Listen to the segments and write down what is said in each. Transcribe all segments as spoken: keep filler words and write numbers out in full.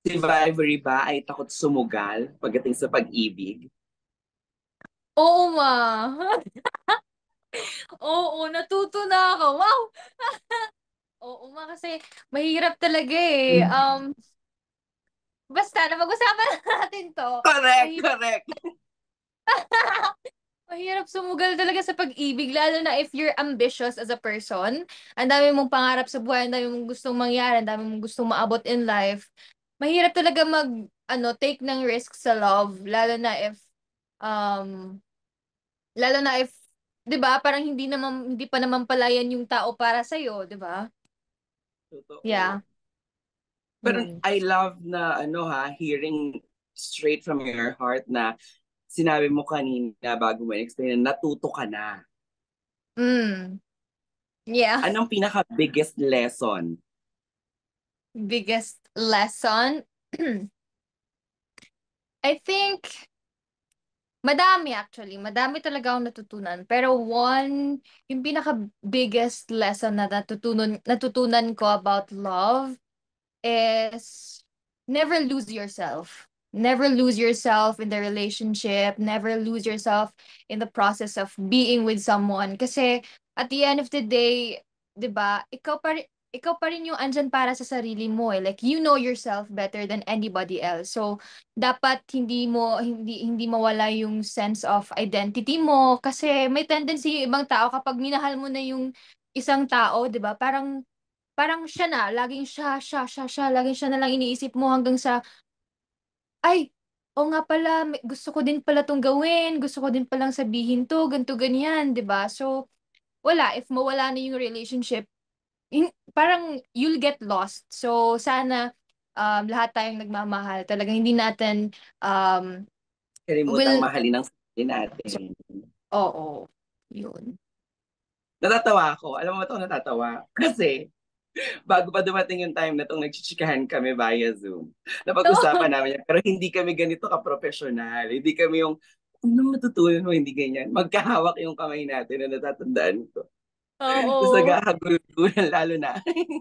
Si Vivery ba ay takot sumugal pagdating sa pag-ibig? Oo, ma. Oo, natuto na ako. Wow! Oo, ma, kasi mahirap talaga eh. Um, basta na pag-usapan na natin to. Correct, Mahirap, correct. mahirap sumugal talaga sa pag-ibig, lalo na if you're ambitious as a person. Ang dami mong pangarap sa buhay, ang dami mong gustong mangyari, ang dami mong gustong maabot in life. Mahirap talaga mag, ano, take ng risk sa love, lalo na if, um, lalo na if, 'di ba, parang hindi naman hindi pa naman pala yan yung tao para sa 'di ba? Yeah. Totoo. Pero Yun. I love na ano ha, hearing straight from your heart na sinabi mo kanina bago mo explain na natuto ka na. Mm. Yeah. Anong pinaka-biggest lesson? Biggest lesson? I think madami actually. Madami talaga akong natutunan. Pero one, yung pinaka biggest lesson na natutunan natutunan ko about love is never lose yourself. Never lose yourself in the relationship. Never lose yourself in the process of being with someone. Kasi at the end of the day, 'di ba, ikaw pa rin, ikaw pa rin yung andyan para sa sarili mo eh. Like, you know yourself better than anybody else. So, dapat hindi mo, hindi, hindi mawala yung sense of identity mo. Kasi may tendency yung ibang tao kapag minahal mo na yung isang tao, 'di ba? Parang parang siya na, laging siya, siya, siya, siya, laging siya na lang iniisip mo hanggang sa, ay, o nga pala, may- gusto ko din pala tong gawin, gusto ko din palang sabihin to, ganto ganyan, 'di ba? So, wala, if mawala na yung relationship, hin- parang you'll get lost. So, sana um, lahat tayong nagmamahal, talagang hindi natin um, Kalimutang will, mahalin ang sarili natin. oo, yun. Natatawa ako. Alam mo ba ito natatawa? Kasi bago pa dumating yung time na itong nagchichikahan kami via Zoom, napag-usapan namin yan. Pero hindi kami ganito ka-professional. Hindi kami yung, anong natutunan mo, hindi ganyan. Magkahawak yung kamay natin na natatandaan ko. Tapos Oo. nagkakagulan lalo na.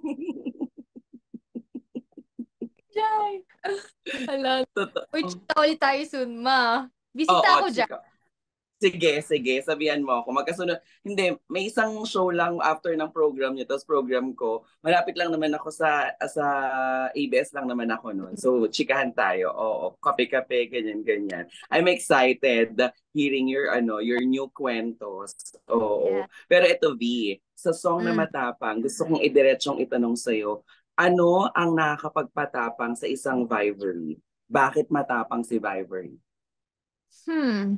Jai. Hala. Uy, Totoo. chika ulit tayo soon, ma. Oo, Bisita ako dyan. chika. Sige, sige, sabihan mo ako. Magkasunod. Hindi, may isang show lang after ng program niyo, tapos program ko. Malapit lang naman ako sa sa A B S lang naman ako noon. So, chikahan tayo. Oo, kape-kape, ganyan, ganyan. I'm excited hearing your ano, your new kwentos. Oo. Yeah. Pero ito, V, sa song na Mm. matapang, gusto kong idiretsong itanong sa'yo, ano ang nakakapagpatapang sa isang Vivery? Bakit matapang si Vivery? Hmm.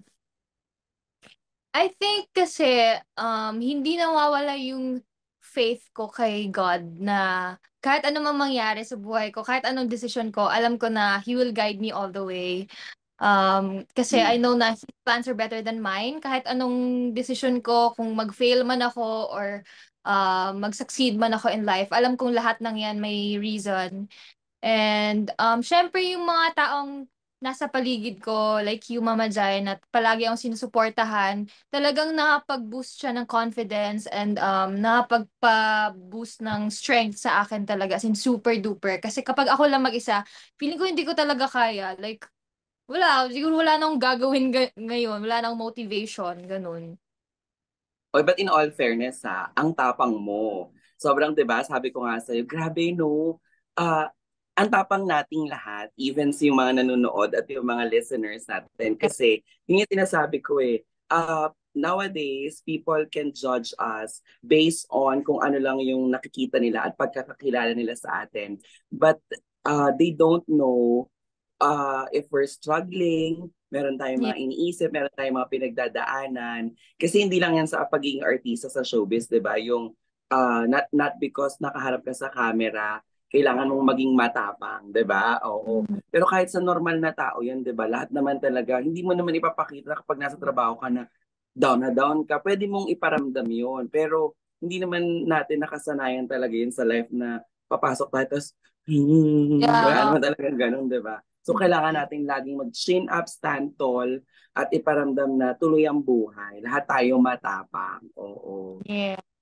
I think kasi um hindi nawawala yung faith ko kay God na kahit ano mang mangyari sa buhay ko, kahit anong decision ko, alam ko na He will guide me all the way. Um, kasi I know na His plans are better than mine. Kahit anong decision ko, kung mag-fail man ako or uh, mag-succeed man ako in life, alam kong lahat ng yan may reason. And um, syempre yung mga taong nasa paligid ko, like you, Mama Jai, na palagi akong sinusuportahan, talagang nakapag-boost siya ng confidence and um, nakapagpa-boost ng strength sa akin talaga, as in super duper. Kasi kapag ako lang mag-isa, feeling ko hindi ko talaga kaya. Like, wala, siguro wala nang gagawin ga- ngayon, wala nang motivation, ganun. Oy, but in all fairness ha, ang tapang mo. Sobrang 'di ba, sabi ko nga sa'yo, grabe no. Ah, ang tapang nating lahat, even sa yung mga nanonood at yung mga listeners natin. Kasi, yun yung sinasabi ko eh, ah, nowadays, people can judge us based on kung ano lang yung nakikita nila at pagkakakilala nila sa atin. But uh, they don't know uh, if we're struggling, meron tayong Yeah. mga iniisip, meron tayong mga pinagdadaanan. Kasi hindi lang yan sa pagiging artista sa showbiz, di ba? Yung uh, not, not because nakaharap ka sa camera, kailangan mong maging matapang, di ba? Oo. Mm. Pero kahit sa normal na tao yan, di ba? Lahat naman talaga, hindi mo naman ipapakita kapag nasa trabaho ka na down na down ka. Pwede mong iparamdam yon. Pero hindi naman natin nakasanayan talaga yun sa life na papasok tayo, tapos hmm, wala Yeah. naman talagang ganun, di ba? So, kailangan nating laging mag-chin up, stand tall, at iparamdam na tuloy ang buhay. Lahat tayo matapang. Oo. Yeah.